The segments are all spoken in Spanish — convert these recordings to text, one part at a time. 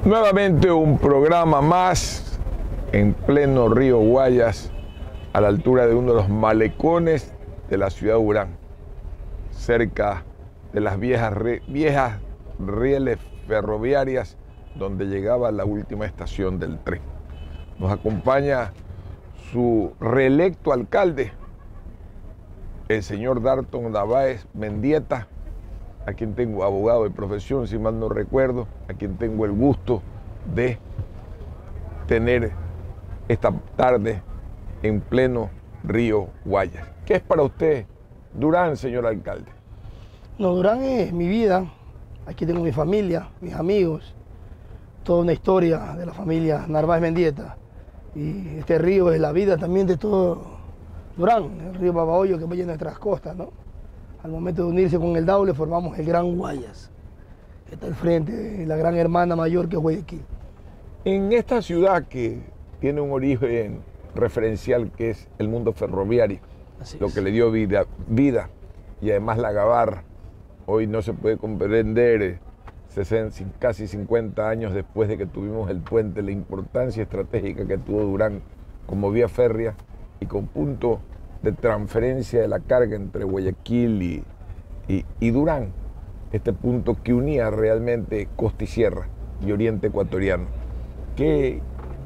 Nuevamente un programa más en pleno río Guayas, a la altura de uno de los malecones de la ciudad de Durán, cerca de las viejas rieles ferroviarias donde llegaba la última estación del tren. Nos acompaña su reelecto alcalde, el señor Darton Narváez Mendieta, a quien tengo, abogado de profesión, si mal no recuerdo, a quien tengo el gusto de tener esta tarde en pleno río Guayas. ¿Qué es para usted Durán, señor alcalde? No, Durán es mi vida. Aquí tengo mi familia, mis amigos, toda una historia de la familia Narváez Mendieta. Y este río es la vida también de todo Durán, el río Babahoyo que vaya en nuestras costas, ¿no? Al momento de unirse con el Daule formamos el Gran Guayas, que está al frente de la gran hermana mayor que es Guayaquil. En esta ciudad que tiene un origen referencial que es el mundo ferroviario, lo que le dio vida y además la Gabarra, hoy no se puede comprender, casi 50 años después de que tuvimos el puente, la importancia estratégica que tuvo Durán como vía férrea y con punto de transferencia de la carga entre Guayaquil y Durán, este punto que unía realmente costa y sierra y oriente ecuatoriano. ¿Qué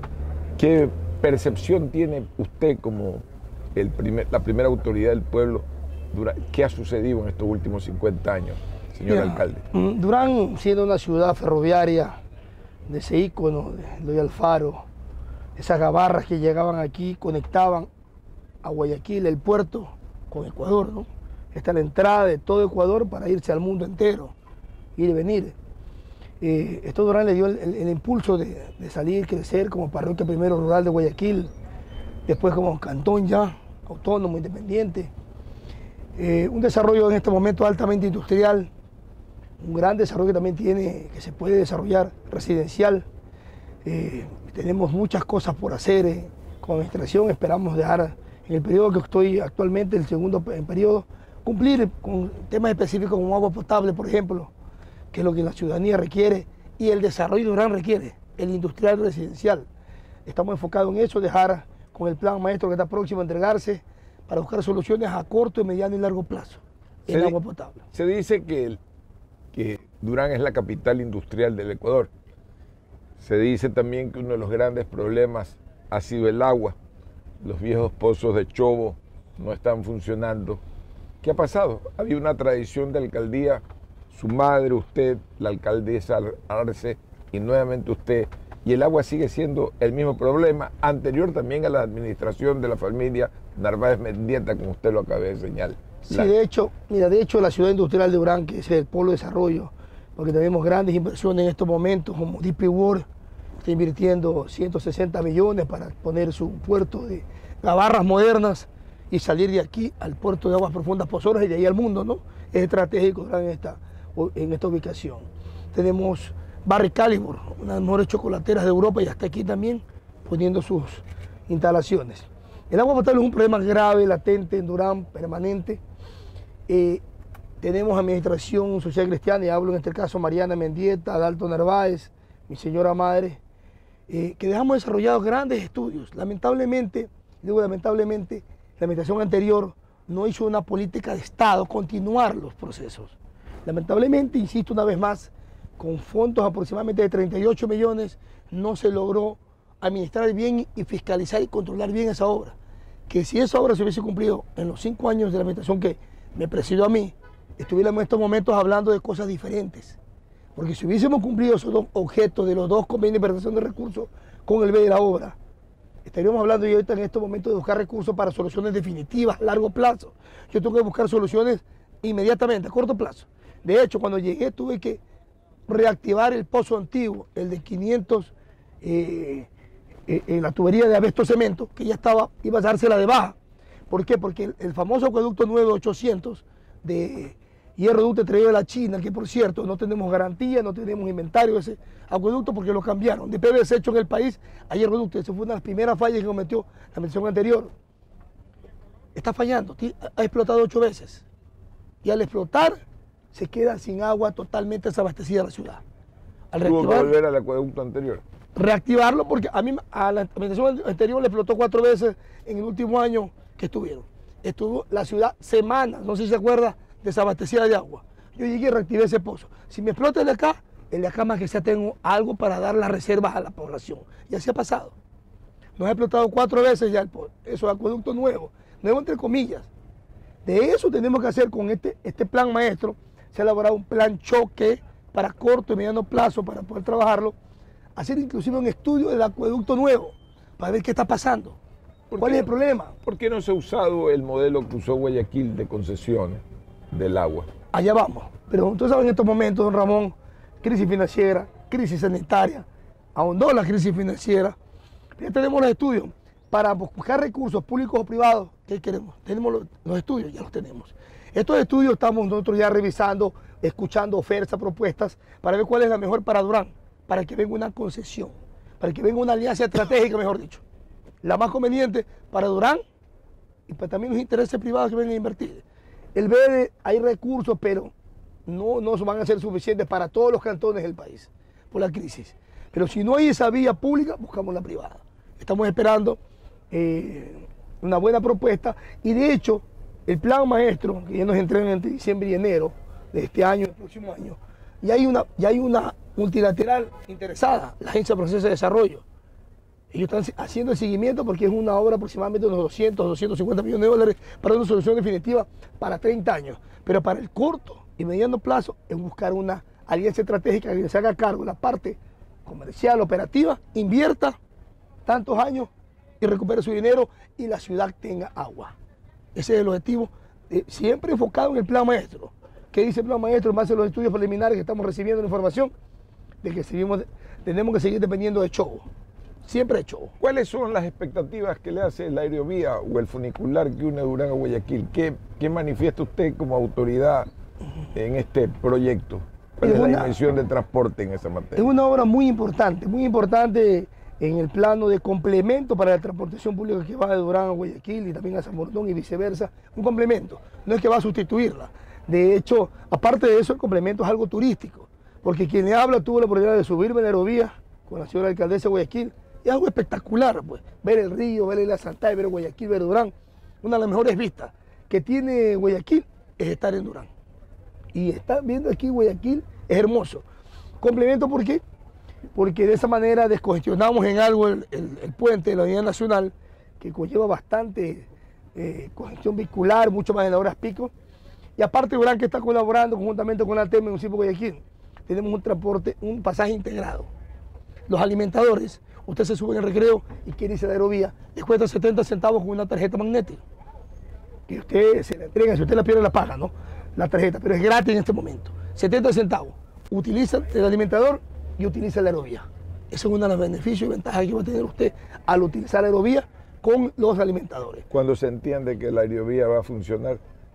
percepción tiene usted como la primera autoridad del pueblo? ¿Qué ha sucedido en estos últimos 50 años, señor alcalde? Durán, siendo una ciudad ferroviaria, de ese ícono de Eloy Alfaro, esas gabarras que llegaban aquí, conectaban a Guayaquil, el puerto, con Ecuador, ¿no? Esta es la entrada de todo Ecuador para irse al mundo entero, ir y venir. Esto Durán le dio el impulso de salir, crecer como parroquia primero rural de Guayaquil, después como cantón ya, autónomo, independiente. Un desarrollo en este momento altamente industrial, un gran desarrollo que también tiene, que se puede desarrollar residencial. Tenemos muchas cosas por hacer con administración, esperamos dejar en el periodo que estoy actualmente, el segundo periodo, cumplir con temas específicos como agua potable, por ejemplo, que es lo que la ciudadanía requiere y el desarrollo de Durán requiere, el industrial residencial. Estamos enfocados en eso, dejar con el plan maestro que está próximo a entregarse para buscar soluciones a corto, mediano y largo plazo en agua potable. Se dice que Durán es la capital industrial del Ecuador. Se dice también que uno de los grandes problemas ha sido el agua. Los viejos pozos de Chobo no están funcionando. ¿Qué ha pasado? Había una tradición de alcaldía, su madre, usted, la alcaldesa Arce y nuevamente usted, y el agua sigue siendo el mismo problema, anterior también a la administración de la familia Narváez Mendieta, como usted lo acaba de señalar. Sí, de hecho, la ciudad industrial de Durán, que es el polo de desarrollo, porque tenemos grandes inversiones en estos momentos, como DP World, está invirtiendo 160 millones para poner su puerto de gabarras modernas y salir de aquí al puerto de aguas profundas Pozoras y de ahí al mundo, ¿no? Es estratégico en esta ubicación. Tenemos Barry Calibur, una de las mejores chocolateras de Europa, y hasta aquí también poniendo sus instalaciones. El agua potable es un problema grave, latente en Durán, permanente. Tenemos administración social cristiana, y hablo en este caso Mariana Mendieta, Dalton Narváez, mi señora madre, que dejamos desarrollados grandes estudios. Lamentablemente, la administración anterior no hizo una política de Estado, continuar los procesos. Lamentablemente, insisto una vez más, con fondos aproximadamente de 38 millones, no se logró administrar bien y fiscalizar y controlar bien esa obra. Que si esa obra se hubiese cumplido en los 5 años de la administración que me presidió a mí, estuviéramos en estos momentos hablando de cosas diferentes. Porque si hubiésemos cumplido esos dos objetos de los dos convenios de prestación de recursos con el B de la obra, estaríamos hablando yo ahorita en estos momentos de buscar recursos para soluciones definitivas a largo plazo. Yo tengo que buscar soluciones inmediatamente, a corto plazo. De hecho, cuando llegué tuve que reactivar el pozo antiguo, el de 500, en la tubería de Abesto Cemento, que ya iba a dársela de baja. ¿Por qué? Porque el famoso acueducto 9800 de hierroducto traído de la China, que por cierto no tenemos garantía, no tenemos inventario de ese acueducto porque lo cambiaron de PVC hecho en el país a hierroducto. Esa fue una de las primeras fallas que cometió la administración anterior. Está fallando, ha explotado 8 veces y al explotar se queda sin agua totalmente desabastecida la ciudad. Al Tuvo que reactivar, volver al acueducto anterior. reactivarlo porque a mí, a la administración anterior le explotó 4 veces en el último año que estuvieron. Estuvo la ciudad semanas, no sé si se acuerda, desabastecida de agua. Yo llegué y reactivé ese pozo. Si me explota el de acá más que sea tengo algo para dar las reservas a la población. Y así ha pasado. Nos ha explotado 4 veces ya el pozo. Eso es acueducto nuevo entre comillas. De eso tenemos que hacer con este plan maestro. Se ha elaborado un plan choque para corto y mediano plazo para poder trabajarlo. Hacer inclusive un estudio del acueducto nuevo para ver qué está pasando. ¿Cuál es el problema? ¿Por qué no se ha usado el modelo que usó Guayaquil de concesiones del agua? Allá vamos. Pero entonces en estos momentos, don Ramón, crisis financiera, crisis sanitaria, ahondó la crisis financiera. Ya tenemos los estudios para buscar recursos públicos o privados. ¿Qué queremos? Tenemos los estudios, ya los tenemos. Estos estudios estamos nosotros ya revisando, escuchando ofertas, propuestas, para ver cuál es la mejor para Durán, para que venga una concesión, para que venga una alianza estratégica, mejor dicho. La más conveniente para Durán y para también los intereses privados que vengan a invertir. El BEDE, hay recursos, pero no van a ser suficientes para todos los cantones del país por la crisis. Pero si no hay esa vía pública, buscamos la privada. Estamos esperando una buena propuesta y de hecho el plan maestro que ya nos entregan entre diciembre y enero de este año, el próximo año, ya hay una multilateral interesada, la Agencia Francesa de Desarrollo. Ellos están haciendo el seguimiento porque es una obra aproximadamente de unos 250 millones de dólares para una solución definitiva para 30 años. Pero para el corto y mediano plazo es buscar una alianza estratégica que se haga cargo de la parte comercial, operativa, invierta tantos años y recupere su dinero y la ciudad tenga agua. Ese es el objetivo, siempre enfocado en el plan maestro. ¿Qué dice el plan maestro en base a los estudios preliminares que estamos recibiendo la información? De que tenemos que seguir dependiendo de Chobo. Siempre de Chobo. ¿Cuáles son las expectativas que le hace la aerovía o el funicular que une Durán a Guayaquil? ¿Qué manifiesta usted como autoridad en este proyecto? ¿Cuál es la dimensión de transporte en esa materia? Es una obra muy importante en el plano de complemento para la transportación pública que va de Durán a Guayaquil y también a San Borondón y viceversa. Un complemento, no es que va a sustituirla. De hecho, aparte de eso, el complemento es algo turístico, porque quien le habla tuvo la oportunidad de subirme a la aerovía con la señora alcaldesa de Guayaquil. Es algo espectacular, pues, ver el río, ver la Santay, ver Guayaquil, ver Durán. Una de las mejores vistas que tiene Guayaquil es estar en Durán. Y estar viendo aquí Guayaquil es hermoso. Complemento, ¿por qué? Porque de esa manera descongestionamos en algo el puente de la Unidad Nacional, que conlleva bastante congestión vehicular, mucho más en las horas pico. Y aparte Durán, que está colaborando conjuntamente con la ATM, el municipio de Guayaquil, tenemos un transporte, un pasaje integrado. Los alimentadores, usted se sube en el recreo y quiere irse a la aerovía, les cuesta 70 centavos con una tarjeta magnética. Que usted se la entrega, si usted la pierde la paga, ¿no? La tarjeta, pero es gratis en este momento. 70 centavos. Utiliza el alimentador y utiliza la aerovía. Ese es uno de los beneficios y ventajas que va a tener usted al utilizar la aerovía con los alimentadores. ¿Cuándo se entiende que la aerovía va a funcionar?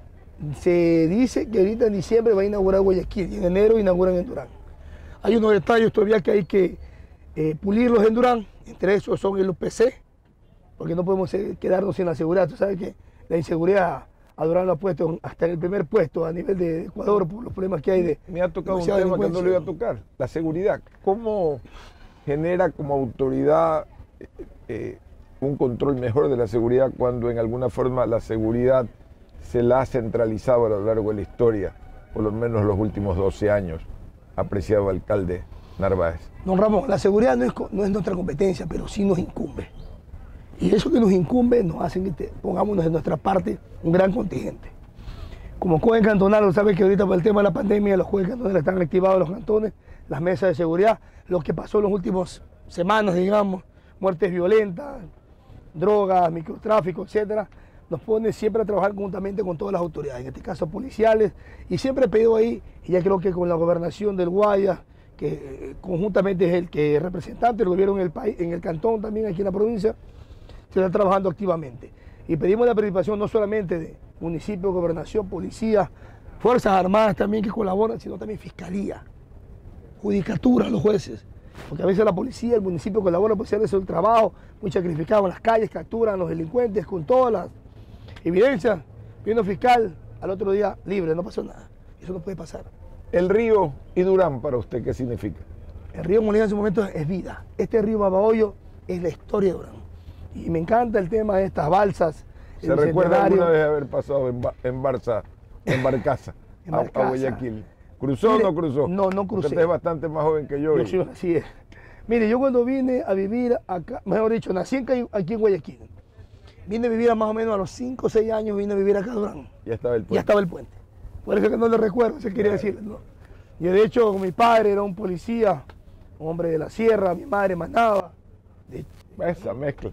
Se dice que ahorita en diciembre va a inaugurar Guayaquil y en enero inauguran en Durán. Hay unos detalles todavía que hay que pulirlos en Durán, entre esos son el UPC, porque no podemos quedarnos sin la seguridad. Tú sabes que la inseguridad a Durán lo ha puesto hasta en el primer puesto a nivel de Ecuador por los problemas que hay de... Me ha tocado un tema que no le iba a tocar, la seguridad. ¿Cómo genera como autoridad un control mejor de la seguridad cuando en alguna forma la seguridad se la ha centralizado a lo largo de la historia, por lo menos los últimos 12 años, apreciado alcalde Narváez? Don Ramón, la seguridad no es nuestra competencia, pero sí nos incumbe. Y eso que nos incumbe nos hace que pongámonos de nuestra parte un gran contingente. Como juez cantonal, sabe que ahorita por el tema de la pandemia los jueces cantonales están activados en los cantones, las mesas de seguridad, lo que pasó en las últimas semanas, digamos, muertes violentas, drogas, microtráfico, etcétera, nos pone siempre a trabajar conjuntamente con todas las autoridades, en este caso policiales, y siempre he pedido ahí, y ya creo que con la gobernación del Guayas, que conjuntamente es el que representante del gobierno en el país, en el cantón también aquí en la provincia, se está trabajando activamente. Y pedimos la participación no solamente de municipio, gobernación, policía, fuerzas armadas también que colaboran, sino también fiscalía, judicatura, los jueces. Porque a veces la policía, el municipio colabora por hacer el trabajo, muy sacrificado en las calles, capturan a los delincuentes con todas las evidencias. Viene el fiscal, al otro día libre, no pasó nada. Eso no puede pasar. El río y Durán para usted, ¿qué significa? El río Molina en su momento es vida. Este río Babahoyo es la historia de Durán. Y me encanta el tema de estas balsas. ¿Se recuerda alguna vez haber pasado en Barcaza a Guayaquil? ¿Cruzó o no cruzó? No, no crucé. Usted es bastante más joven que yo. Sí, así es. Mire, yo cuando vine a vivir acá, mejor dicho, nací aquí en Guayaquil. Vine a vivir más o menos a los 5 o 6 años, vine a vivir acá a Durán. Ya estaba el puente. Ya estaba el puente. Por eso que no le recuerdo, se quería decirle, ¿no? Yo de hecho, mi padre era un policía, un hombre de la sierra, mi madre Manaba. Esa mezcla.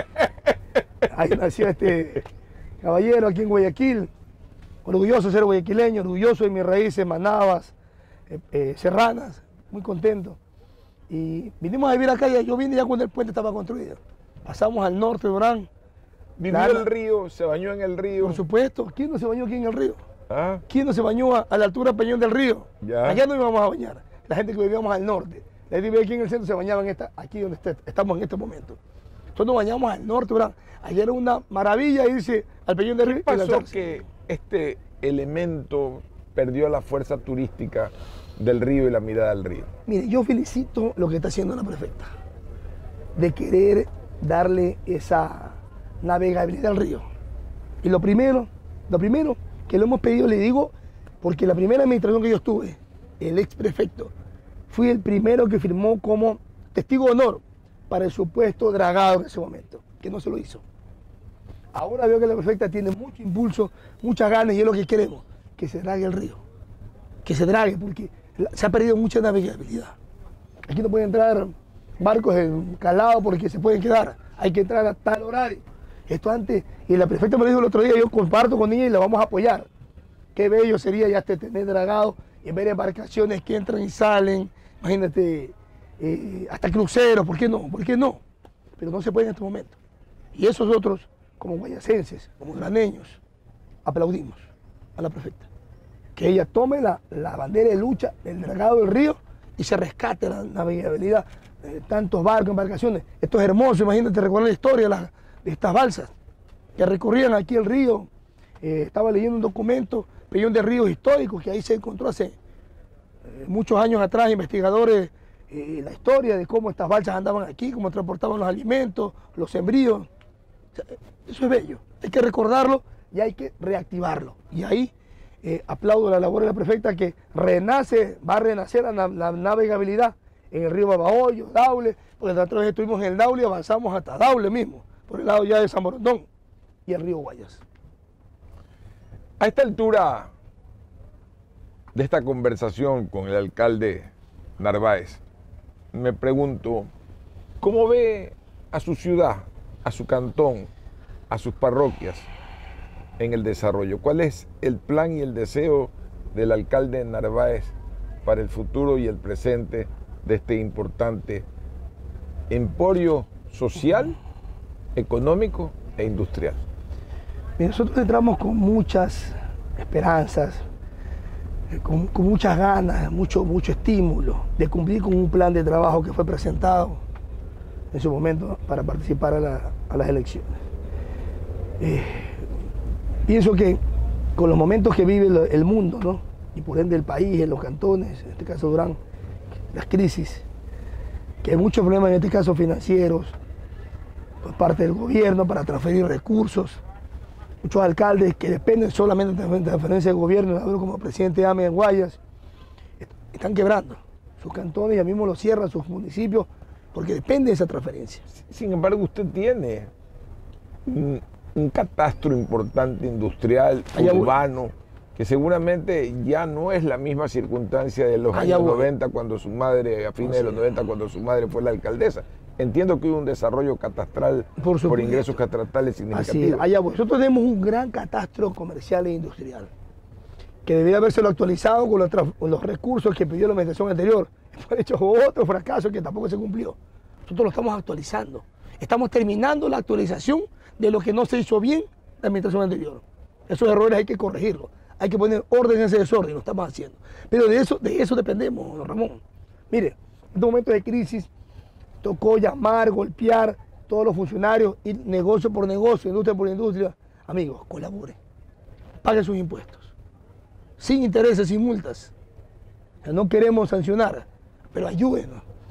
Ahí nació este caballero aquí en Guayaquil. Orgulloso de ser guayaquileño, orgulloso de mis raíces manabas, serranas, muy contento. Y vinimos a vivir acá, yo vine ya cuando el puente estaba construido. Pasamos al norte de Durán. ¿Vivió el río? ¿Se bañó en el río? Por supuesto, ¿quién no se bañó aquí en el río? ¿Ah? ¿Quién no se bañó a la altura del Peñón del Río? Ya. Allá no íbamos a bañar. La gente que vivíamos al norte. La gente que vivía aquí en el centro se bañaba aquí donde estamos en este momento. Nosotros nos bañamos al norte, ¿verdad? Allá era una maravilla irse al Peñón del Río. ¿Qué pasó que este elemento perdió la fuerza turística del río y la mirada al río? Mire, yo felicito lo que está haciendo la prefecta, de querer darle esa navegabilidad al río. Y lo primero que lo hemos pedido, le digo, porque la primera administración que yo estuve, el ex prefecto, fui el primero que firmó como testigo de honor para el supuesto dragado en ese momento, que no se lo hizo. Ahora veo que la prefecta tiene mucho impulso, muchas ganas, y es lo que queremos, que se drague el río. Que se drague, porque se ha perdido mucha navegabilidad. Aquí no pueden entrar barcos en calado porque se pueden quedar. Hay que entrar a tal horario. Esto antes, y la prefecta me lo dijo el otro día, yo comparto con ella y la vamos a apoyar. Qué bello sería ya tener dragado y ver embarcaciones que entran y salen. Imagínate, hasta cruceros, ¿por qué no? ¿Por qué no? Pero no se puede en este momento. Y esos otros, como guayacenses, como graneños, aplaudimos a la prefecta. Que ella tome la bandera de lucha del dragado del río y se rescate la navegabilidad de tantos barcos, embarcaciones. Esto es hermoso, imagínate, recordar la historia de estas balsas que recorrían aquí el río. Estaba leyendo un documento, Peñón de Ríos históricos, que ahí se encontró hace muchos años atrás, investigadores, la historia de cómo estas balsas andaban aquí, cómo transportaban los alimentos, los sembríos. O sea, eso es bello, hay que recordarlo y hay que reactivarlo. Y ahí aplaudo la labor de la prefecta, que va a renacer la navegabilidad en el río Babahoyo, Daule, porque nosotros estuvimos en el Daule y avanzamos hasta Daule mismo, por el lado ya de San Borondón y el río Guayas. A esta altura de esta conversación con el alcalde Narváez, me pregunto, ¿cómo ve a su ciudad, a su cantón, a sus parroquias en el desarrollo? ¿Cuál es el plan y el deseo del alcalde Narváez para el futuro y el presente de este importante emporio social, económico e industrial? Nosotros entramos con muchas esperanzas, con muchas ganas, mucho estímulo de cumplir con un plan de trabajo que fue presentado en su momento para participar a las elecciones. Pienso que con los momentos que vive el mundo, ¿no? Y por ende el país, en los cantones, en este caso Durán, las crisis, que hay muchos problemas en este caso financieros por parte del gobierno para transferir recursos. Muchos alcaldes que dependen solamente de la transferencia del gobierno, hablo como presidente de AME en Guayas, están quebrando sus cantones, ya mismo los cierran sus municipios, porque depende de esa transferencia. Sin embargo, usted tiene un catastro importante industrial, urbano, que seguramente ya no es la misma circunstancia de los años 90, cuando su madre, a fines de los 90, cuando su madre fue la alcaldesa. Entiendo que hubo un desarrollo catastral por ingresos catastrales significativos. Así es, nosotros tenemos un gran catastro comercial e industrial, que debería haberse actualizado con los recursos que pidió la administración anterior. De hecho, hubo otro fracaso que tampoco se cumplió. Nosotros lo estamos actualizando. Estamos terminando la actualización de lo que no se hizo bien la administración anterior. Esos errores hay que corregirlos. Hay que poner orden en ese desorden, lo estamos haciendo. Pero de eso dependemos, don Ramón. Mire, en estos momentos de crisis tocó llamar, golpear todos los funcionarios, ir negocio por negocio, industria por industria. Amigos, colaboren, paguen sus impuestos, sin intereses, sin multas. O sea, no queremos sancionar, pero ayúdenos.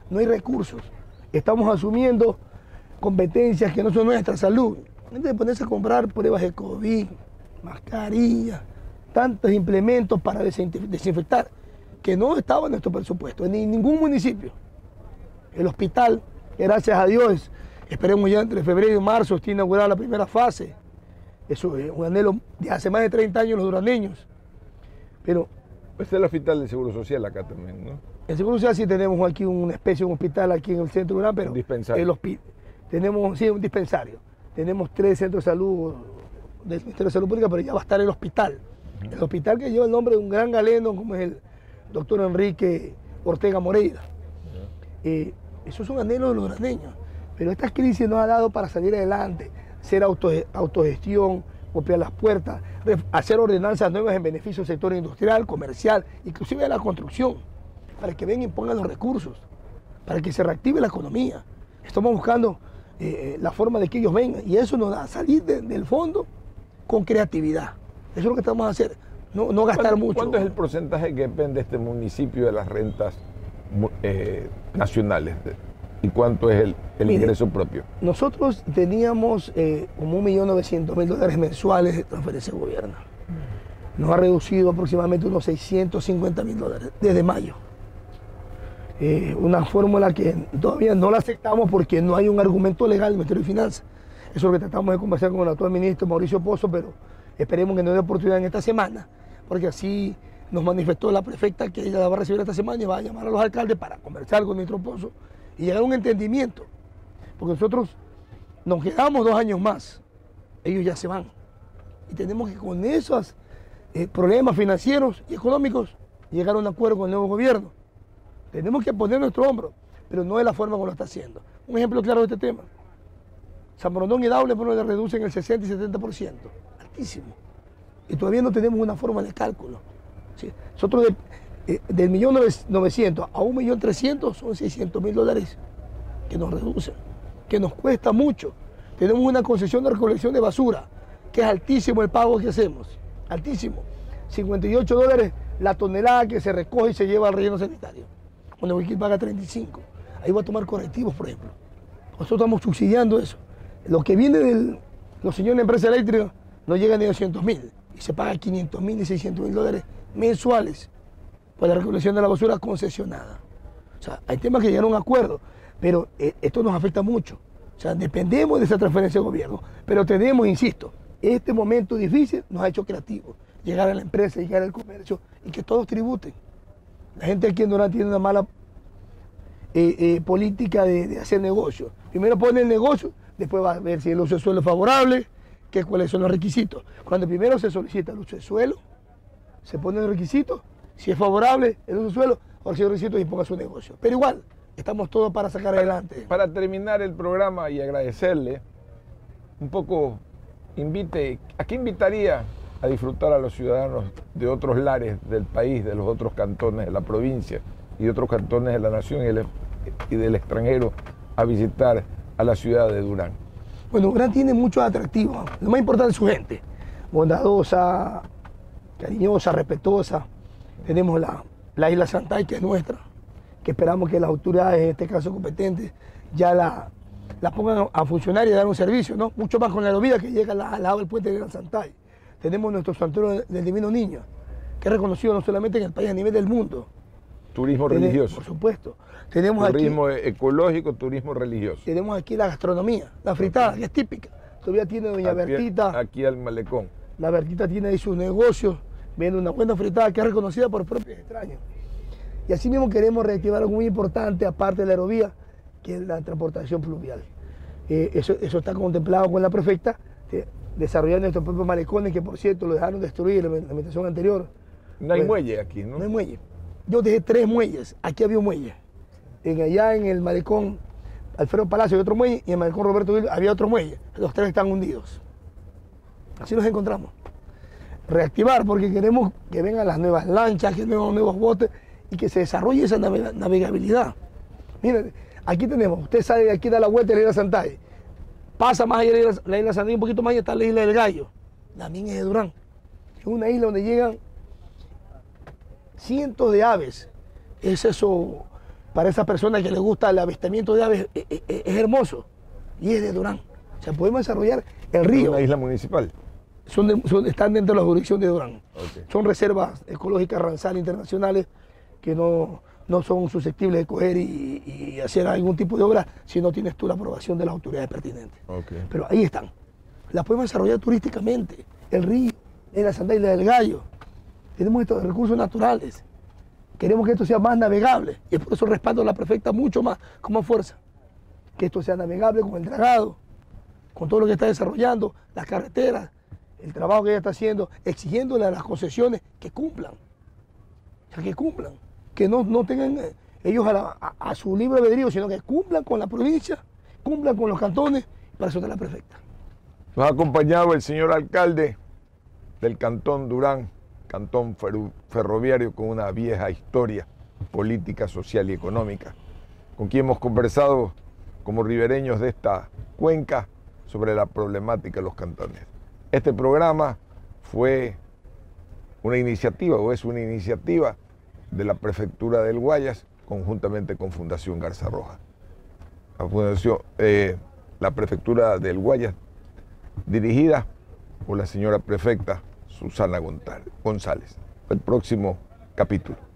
no hay recursos. Estamos asumiendo competencias que no son nuestra salud. Antes de ponerse a comprar pruebas de COVID, mascarillas, tantos implementos para desinfectar, que no estaba en nuestro presupuesto, en ningún municipio. El hospital, gracias a Dios, esperemos ya entre febrero y marzo, está inaugurada la primera fase. Eso es un anhelo de hace más de 30 años los duraneños. Pero este es el hospital del Seguro Social acá también, ¿no? El Seguro Social sí tenemos aquí una especie de un hospital aquí en el centro de Durán, pero un dispensario. Tenemos, sí, un dispensario. Tenemos 3 centros de salud del Ministerio de Salud Pública, pero ya va a estar el hospital. El hospital que lleva el nombre de un gran galeno como es el doctor Enrique Ortega Moreira. Esos son anhelos de los duraneños. Pero estas crisis nos ha dado para salir adelante, hacer autogestión, golpear las puertas, hacer ordenanzas nuevas en beneficio del sector industrial, comercial, inclusive de la construcción, para que vengan y pongan los recursos, para que se reactive la economía. Estamos buscando la forma de que ellos vengan y eso nos da salir del fondo con creatividad. Eso es lo que estamos a hacer, no gastar mucho. ¿Cuánto es el porcentaje que depende de este municipio de las rentas nacionales? ¿Y cuánto es el ingreso propio? Nosotros teníamos como 1.900.000 mensuales de transferencia de gobierno. Nos ha reducido aproximadamente unos 650.000 dólares desde mayo. Una fórmula que todavía no la aceptamos porque no hay un argumento legal del Ministerio de Finanzas. Eso es lo que tratamos de conversar con el actual ministro Mauricio Pozo, pero esperemos que nos dé oportunidad en esta semana, porque así nos manifestó la prefecta que ella la va a recibir esta semana y va a llamar a los alcaldes para conversar con el ministro Pozo y llegar a un entendimiento, porque nosotros nos quedamos 2 años más, ellos ya se van, y tenemos que con esos problemas financieros y económicos llegar a un acuerdo con el nuevo gobierno. Tenemos que poner nuestro hombro, pero no de la forma como lo está haciendo. Un ejemplo claro de este tema, San Borondón y Daule le reducen el 60 y 70%, altísimo, y todavía no tenemos una forma de cálculo. ¿Sí? Nosotros del 1.900.000 a 1.300.000 son 600.000 dólares que nos reducen, que nos cuesta mucho. Tenemos una concesión de recolección de basura, que es altísimo el pago que hacemos, altísimo. 58 dólares la tonelada que se recoge y se lleva al relleno sanitario. Cuando Guayaquil paga 35. Ahí va a tomar correctivos, por ejemplo. Nosotros estamos subsidiando eso. Lo que viene de los señores de empresa eléctrica no llega ni a 200.000 y se paga 500.000 y 600.000 dólares mensuales por la recolección de la basura concesionada. O sea, hay temas que llegaron a un acuerdo, pero esto nos afecta mucho. O sea, dependemos de esa transferencia de gobierno, pero tenemos, insisto, este momento difícil nos ha hecho creativos. Llegar a la empresa, llegar al comercio y que todos tributen. La gente aquí en Durán tiene una mala política de hacer negocio. Primero pone el negocio, después va a ver si el uso de suelo es favorable, cuáles son los requisitos. Cuando primero se solicita el uso de suelo, se ponen los requisitos, si es favorable el uso de suelo, ahora si hay requisitos y ponga su negocio. Pero igual, estamos todos para sacar adelante. Para terminar el programa y agradecerle, un poco ¿a qué invitaría a disfrutar a los ciudadanos de otros lares del país, de los otros cantones de la provincia y de otros cantones de la nación y del extranjero a visitar a la ciudad de Durán? Bueno, Durán tiene muchos atractivos. Lo más importante es su gente, bondadosa, cariñosa, respetuosa. Tenemos la isla Santay, que es nuestra, que esperamos que las autoridades, en este caso competentes, ya la pongan a funcionar y a dar un servicio, ¿no? Mucho más con la aerovía que llega al lado del puente de la Santay. Tenemos nuestro santuario del Divino Niño, que es reconocido no solamente en el país, a nivel del mundo. Turismo religioso. Por supuesto. Tenemos turismo aquí, ecológico, turismo religioso. Tenemos aquí la gastronomía, la fritada, que es típica. Todavía tiene doña Bertita. Aquí al malecón. La Bertita tiene ahí sus negocios, vende una buena fritada que es reconocida por propios extraños. Y así mismo queremos reactivar algo muy importante, aparte de la aerovía, que es la transportación fluvial. Eso está contemplado con la prefecta, desarrollar nuestros propios malecones, que por cierto lo dejaron destruir en la administración anterior. No hay muelle aquí, ¿no? No hay muelle. Yo dejé 3 muelles, aquí había un muelle. Allá en el malecón Alfredo Palacio había otro muelle y en el malecón Roberto Vil había otro muelle. Los 3 están hundidos. Así nos encontramos. Reactivar, porque queremos que vengan las nuevas lanchas, que vengan los nuevos botes y que se desarrolle esa navegabilidad. Miren, aquí tenemos, usted sale de aquí, da la vuelta a la isla Santay, pasa más allá de la isla Santay, un poquito más allá está la isla del Gallo, también es de Durán. Es una isla donde llegan cientos de aves. Es eso, para esa persona que le gusta el avistamiento de aves, es hermoso y es de Durán. O sea, podemos desarrollar el río. ¿Es una isla municipal? Están dentro de la jurisdicción de Durán. Okay. Son reservas ecológicas Ramsar internacionales que no son susceptibles de coger y hacer algún tipo de obra si no tienes tú la aprobación de las autoridades pertinentes. Okay. Pero ahí están. Las podemos desarrollar turísticamente. El río, en la Santa Isla del Gallo. Tenemos estos recursos naturales. Queremos que esto sea más navegable. Y es por eso respaldo a la prefecta mucho más, con más fuerza. Que esto sea navegable con el dragado, con todo lo que está desarrollando, las carreteras, el trabajo que ella está haciendo, exigiéndole a las concesiones que cumplan. O sea, que cumplan. Que no tengan ellos a su libre albedrío, sino que cumplan con la provincia, cumplan con los cantones, para eso está la prefecta. Nos ha acompañado el señor alcalde del Cantón Durán, cantón ferroviario con una vieja historia política, social y económica, con quien hemos conversado como ribereños de esta cuenca sobre la problemática de los cantones. Este programa fue una iniciativa, o es una iniciativa de la Prefectura del Guayas, conjuntamente con Fundación Garza Roja. La Prefectura del Guayas, dirigida por la señora prefecta Susana González. El próximo capítulo.